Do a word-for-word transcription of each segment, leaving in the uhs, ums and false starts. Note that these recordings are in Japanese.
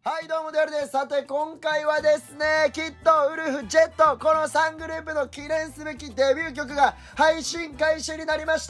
はいどうもデアルです。さて今回はですね、キッド、ウルフ、ジェット、このさんグループの記念すべきデビュー曲が配信開始になりました。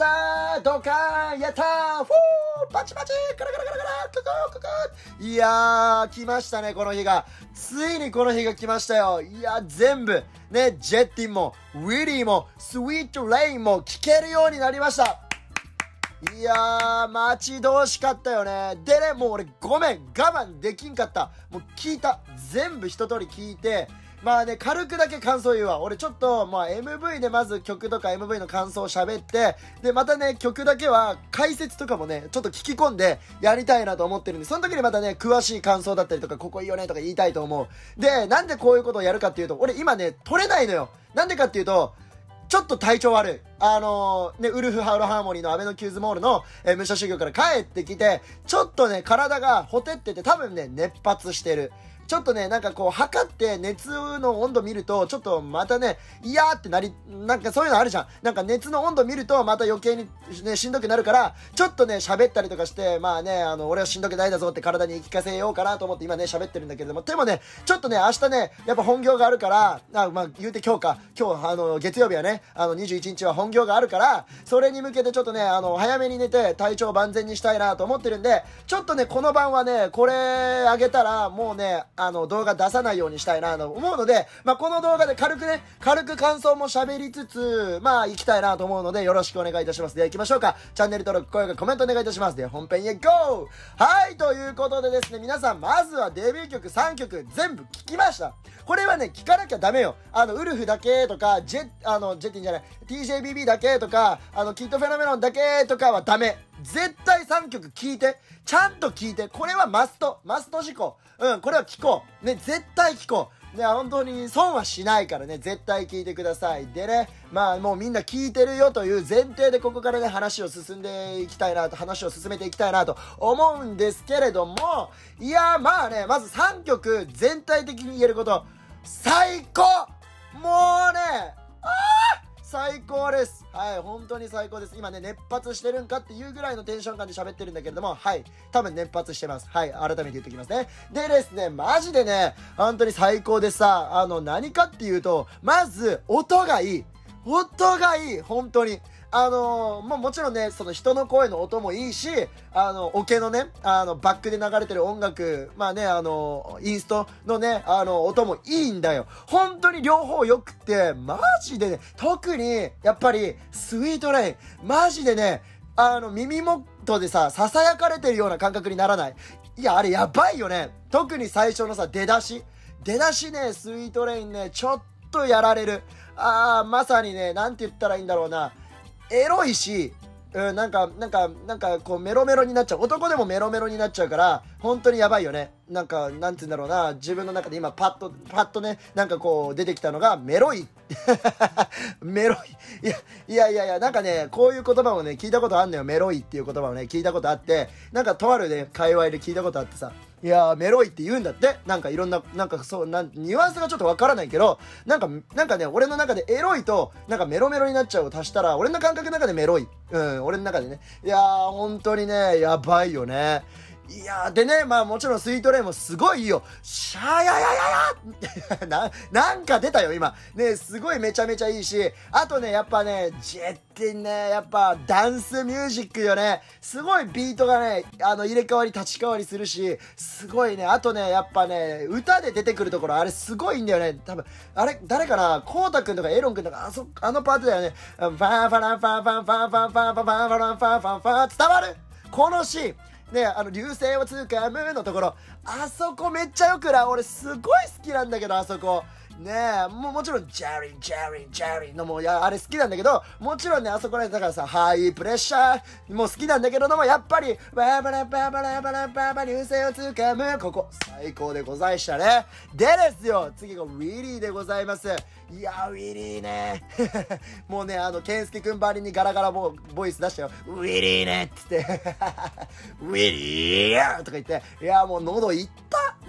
ドカーンやったー、フーパチパチカラカラカラカラクククク。いやー来ましたね、この日が。ついにこの日が来ましたよ。いや全部ね、ジェッティンもウィリーもスウィートレインも聴けるようになりました。いやー待ち遠しかったよね。でね、もう俺ごめん我慢できんかった。もう聞いた、全部一通り聞いて、まあね軽くだけ感想言うわ。俺ちょっとまあ エムブイ でまず曲とか エムブイ の感想を喋って、でまたね曲だけは解説とかもねちょっと聞き込んでやりたいなと思ってるんで、その時にまたね詳しい感想だったりとかここいいよねとか言いたいと思う。でなんでこういうことをやるかっていうと、俺今ね撮れないのよ。なんでかっていうとちょっと体調悪い。あのー、ね、ウルフハウルハーモニーのアベノキューズモールの、えー、武者修行から帰ってきて、ちょっとね、体がほてってて多分ね、熱発してる。ちょっとね、なんかこう、測って熱の温度見ると、ちょっとまたね、いやーってなり、なんかそういうのあるじゃん。なんか熱の温度見ると、また余計にね、しんどくなるから、ちょっとね、喋ったりとかして、まあね、あの、俺はしんどくないだぞって体に言い聞かせようかなと思って今ね、喋ってるんだけれども、でもね、ちょっとね、明日ね、やっぱ本業があるから、あまあ言うて今日か、今日、あの、月曜日はね、あの、にじゅういちにちは本業があるから、それに向けてちょっとね、あの、早めに寝て、体調を万全にしたいなと思ってるんで、ちょっとね、この晩はね、これあげたら、もうね、あの、動画出さないようにしたいなと思うので、まあ、この動画で軽くね、軽く感想も喋りつつ、まあ、行きたいなと思うので、よろしくお願いいたします。では行きましょうか。チャンネル登録、高評価、コメントお願いいたします。では本編へ GO! はい、ということでですね、皆さん、まずはデビュー曲さんきょく全部聴きました。これはね、聴かなきゃダメよ。あの、ウルフだけとか、ジェ、あの、ジェッティンじゃない、ティージェービービー だけとか、あの、キッドフェノメロンだけとかはダメ。絶対さんきょく聴いて。ちゃんと聴いて。これはマスト。マスト事項。うん、これは聴こう。ね、絶対聴こう。ね、本当に損はしないからね、絶対聞いてください。でね、まあもうみんな聞いてるよという前提でここからね、話を進んでいきたいなと、話を進めていきたいなと思うんですけれども、いやまあね、まずさんきょく全体的に言えること、最高！もうね、あー最高です。はい、本当に最高です。今ね、熱発してるんかっていうぐらいのテンション感で喋ってるんだけれども、はい、多分熱発してます。はい、改めて言っておきますね。でですね、マジでね、本当に最高でさ、あの、何かっていうと、まず、音がいい。音がいい、本当に。あのー、もうもちろんね、その人の声の音もいいし、あの、オケのね、あの、バックで流れてる音楽、まあね、あの、インストのね、あの、音もいいんだよ。本当に両方良くて、マジでね、特に、やっぱり、スイートレイン、マジでね、あの、耳元でさ、囁かれてるような感覚にならない。いや、あれやばいよね。特に最初のさ、出だし。出だしね、スイートレインね、ちょっとやられる。あー、まさにね、なんて言ったらいいんだろうな。エロいし、うん、なんか、なんか、なんか、こう、メロメロになっちゃう。男でもメロメロになっちゃうから、本当にやばいよね。なんか、なんて言うんだろうな。自分の中で今、パッと、パッとね、なんかこう、出てきたのが、メロい。メロい。いや、いやいやいや、なんかね、こういう言葉をね、聞いたことあんのよ。メロいっていう言葉をね、聞いたことあって、なんか、とあるね、界隈で聞いたことあってさ、いやー、メロいって言うんだって。なんかいろんな、なんかそう、なん、ニュアンスがちょっとわからないけど、なんか、なんかね、俺の中でエロいと、なんかメロメロになっちゃうを足したら、俺の感覚の中でメロい。うん、俺の中でね。いやー、本当にね、やばいよね。いやー、でね、まあもちろんスイートレインもすごいいいよ。シャーややややな、なんか出たよ、今。ね、すごいめちゃめちゃいいし、あとね、やっぱね、ジェッティンね、やっぱダンスミュージックよね。すごいビートがね、あの、入れ替わり立ち替わりするし、すごいね、あとね、やっぱね、歌で出てくるところ、あれすごいんだよね。多分、あれ、誰かな、コウタくんとかエロンくんとか、あそ、あのパートだよね。ファンファランファンファンファンファンファンファンファンファランファンファンファン、伝わるこのシーン。ね、あの、流星をつかむのところ、あそこめっちゃよくない？俺すごい好きなんだけど、あそこ。ねえ、もうもちろん、ジェリー、ジェリー、ジェリーのもう、や、あれ好きなんだけど、もちろんね、あそこら辺だからさ、ハイプレッシャーも好きなんだけれども、やっぱり、ババラババラバラババ流星をつかむ、ここ、最高でございしたね。でですよ、次がウィリーでございます。いやウィリーねもうね、あの健介くんばりにガラガラボボイス出したよ。ウィリーねっつってウィリーとか言って、いやもう喉いった。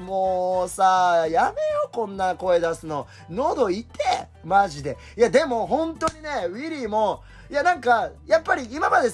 もうさ、やめよこんな声出すの。喉いてマジで。いやでも本当にね、ウィリーもいやなんかやっぱり今までさ、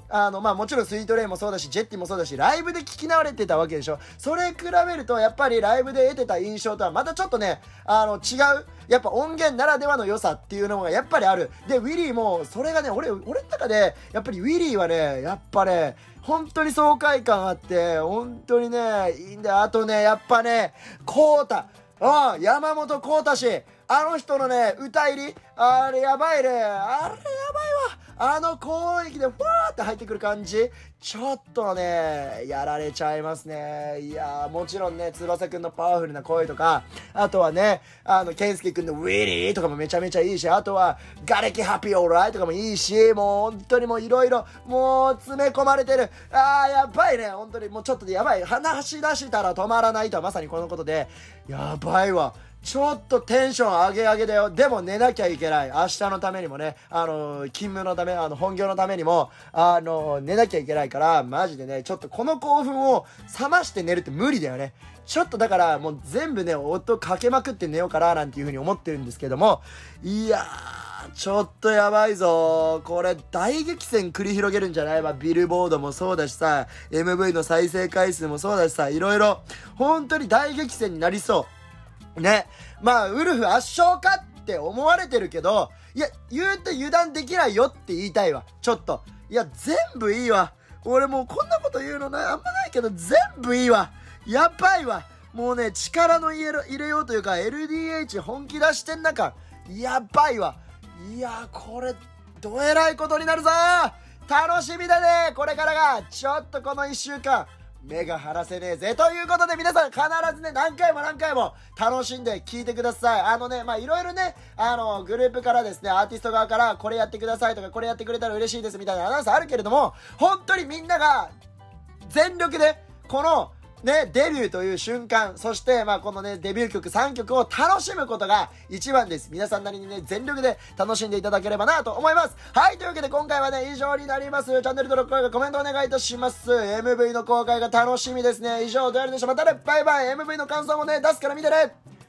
あの、まあもちろんスイートレイもそうだし、ジェッティもそうだし、ライブで聞き慣れてたわけでしょ。それ比べると、やっぱりライブで得てた印象とはまたちょっとね、あの、違う。やっぱ音源ならではの良さっていうのがやっぱりある。で、ウィリーも、それがね、俺、俺の中で、やっぱりウィリーはね、やっぱね、本当に爽快感あって、本当にね、いいんだよ。あとね、やっぱね、コータ。うん、山本コータ氏。あの人のね、歌入り、あれやばいね。あれやばいわ。あの広域でふわーって入ってくる感じ。ちょっとね、やられちゃいますね。いやー、もちろんね、翼くんのパワフルな声とか、あとはね、あの、健介くんのウィリーとかもめちゃめちゃいいし、あとは、ガレキハッピーオーライとかもいいし、もう本当にもういろいろ、もう詰め込まれてる。あー、やばいね。本当にもうちょっとでやばい。話し出したら止まらないとはまさにこのことで、やばいわ。ちょっとテンション上げ上げだよ。でも寝なきゃいけない。明日のためにもね、あのー、勤務のため、あの、本業のためにも、あのー、寝なきゃいけないから、マジでね、ちょっとこの興奮を冷まして寝るって無理だよね。ちょっとだから、もう全部ね、音かけまくって寝ようかな、なんていう風に思ってるんですけども、いやー、ちょっとやばいぞ。これ、大激戦繰り広げるんじゃない？まあ、ビルボードもそうだしさ、エムブイ の再生回数もそうだしさ、いろいろ、本当に大激戦になりそう。ね。まあ、ウルフ圧勝かって思われてるけど、いや、言うて油断できないよって言いたいわ。ちょっと。いや、全部いいわ。俺もうこんなこと言うのね、あんまないけど、全部いいわ。やばいわ。もうね、力の入れ入れようというか、エルディーエイチ 本気出してん中、やばいわ。いや、これ、どえらいことになるぞ。楽しみだね。これからが、ちょっとこのいっしゅうかん。目が離せねえぜ。ということで皆さん必ずね、何回も何回も楽しんで聴いてください。あのね、まあいろいろね、あの、グループからですね、アーティスト側からこれやってくださいとか、これやってくれたら嬉しいですみたいなアナウンスあるけれども、本当にみんなが全力で、この、ね、デビューという瞬間、そして、まあこのね、デビュー曲さんきょくを楽しむことが一番です。皆さんなりにね、全力で楽しんでいただければなと思います。はい、というわけで今回はね、以上になります。チャンネル登録、高評価、コメントお願いいたします。エムブイ の公開が楽しみですね。以上、どうやるでしょう。またね、バイバイ。エムブイ の感想もね、出すから見てね。